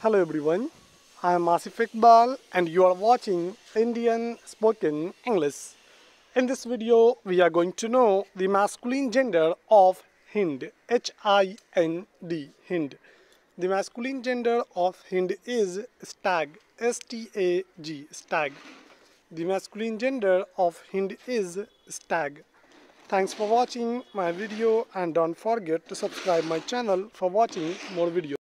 Hello everyone, I am Asif Iqbal and you are watching Indian Spoken English. In this video, we are going to know the masculine gender of Hind, H-I-N-D, Hind. The masculine gender of Hind is stag, S-T-A-G, stag. The masculine gender of Hind is stag. Thanks for watching my video and don't forget to subscribe my channel for watching more videos.